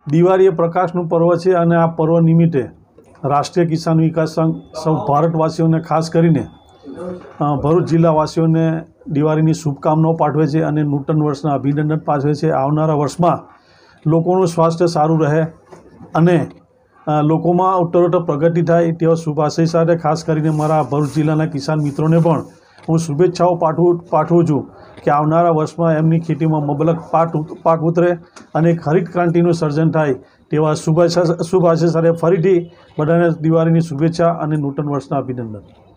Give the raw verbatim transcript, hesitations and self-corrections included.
દિવાળી એ પ્રકાશનું પર્વ છે અને આ પર્વ નિમિત્તે રાષ્ટ્રીય કિસાન વિકાસ સંઘ સૌ ભારતવાસીઓને ખાસ કરીને ભરૂચ જિલ્લાવાસીઓને દિવાળીની શુભકામનાઓ પાઠવે છે અને નૂતન વર્ષના અભિનંદન પાઠવે છે। આવનારા વર્ષમાં લોકોનું સ્વાસ્થ્ય સારું રહે અને લોકોમાં ઉત્તરોત્તર પ્રગતિ થાય તેવા શુભ આશય સાથે ખાસ કરીને મારા ભરૂચ જિલ્લાના કિસાન મિત્રોને પણ હું શુભેચ્છાઓ પાઠવું પાઠવું છું કે આવનારા વર્ષમાં એમની ખેતીમાં મબલક પાક પાક ઉતરે અને હરિત ક્રાંતિનું સર્જન થાય તેવા શુભેચ્છા શુભ આશય સાથે ફરીથી બધાને દિવાળીની શુભેચ્છા અને નૂતન વર્ષના અભિનંદન।